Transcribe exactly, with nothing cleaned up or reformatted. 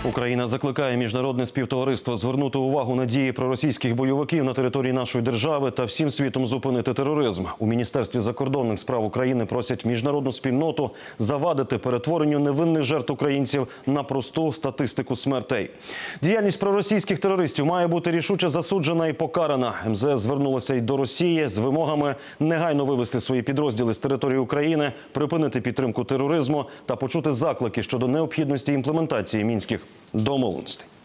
Україна закликає міжнародне співтовариство звернути увагу на дії проросійських бойовиків на території нашої держави та всім світом зупинити тероризм. У Міністерстві закордонних справ України просять міжнародну спільноту завадити перетворенню невинних жертв українців на просту статистику смертей. Діяльність проросійських терористів має бути рішуче засуджена і покарана. ем зе ес звернулося й до Росії з вимогами негайно вивести свої підрозділи з території України, припинити підтримку тероризму та почути заклики щодо необхідності імплементації мінських домовленостей.